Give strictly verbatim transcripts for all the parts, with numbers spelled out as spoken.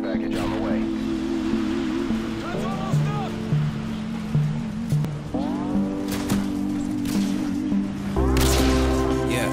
package on the way. Yeah.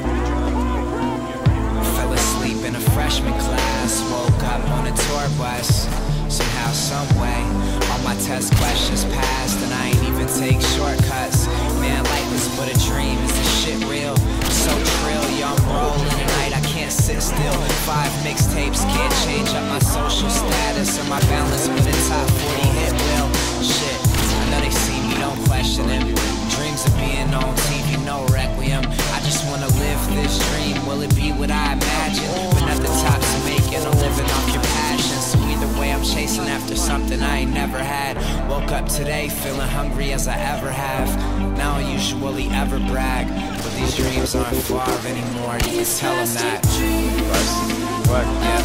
Fell asleep in a freshman class, woke up on a tour bus. Somehow, someway, all my test questions passed, and I ain't even take shortcuts. Man, life is but a dream. Is this shit real? So trill, yeah, I'm rolling tonight. I can't sit still. Five mixtapes can't change up my social status or my balance with a top forty hit will. Shit, I know they see me, don't question them. Dreams of being on T V, no requiem. I just wanna live this dream. Will it be what I imagine? But at the top to make it, I'm living off your passion. So either way, I'm chasing after something I ain't never had. Woke up today feeling hungry as I ever have. Now I usually ever brag, but these dreams aren't far anymore. You can tell them that. Work, yeah.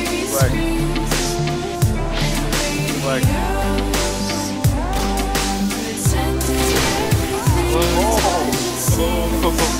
Work. Work. Oh.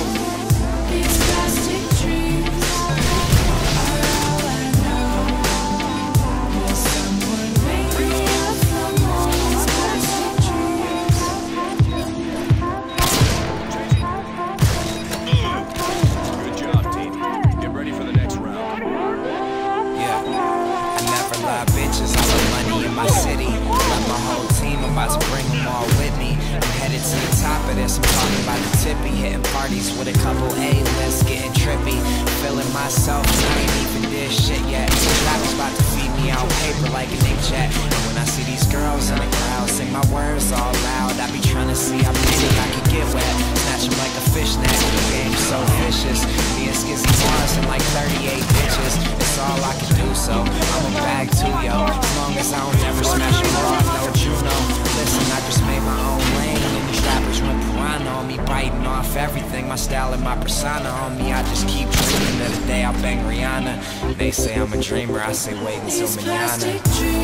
Bitches, I love money in my city. Love my whole team, I'm about to bring them all with me. I'm headed to the top of this, I'm talking about the tippy. Hitting parties with a couple A-lists, getting trippy. Feeling myself, I ain't even did shit yet. Trapper's about to feed me out paper like an inkjet. And when I see these girls in the crowd sing my words all loud, I be trying to see how many I can get wet. Snatch them like a fishnet, the game's so vicious. Me and Skizzy Mars and like thirty-eight bitches. It's all I can do, so I'm a bag too, yo. As long as I don't ever smash a raw, no Juno. Listen, I just made my own lane, and these rappers went piranha on me, biting off everything. My style and my persona on me, I just keep dreaming of the day I bang Rihanna. They say I'm a dreamer, I say wait until mañana.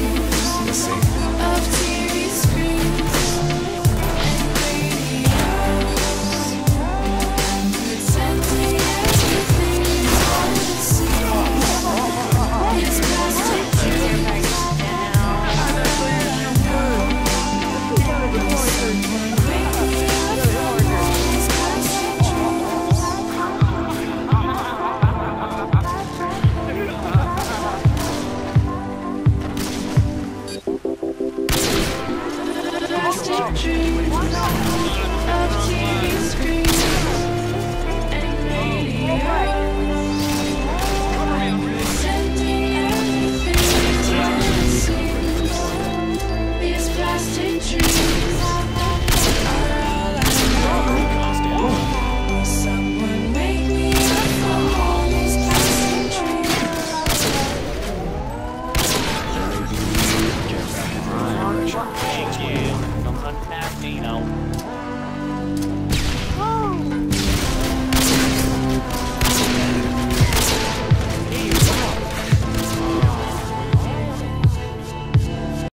Let's see. Don't untap me, no.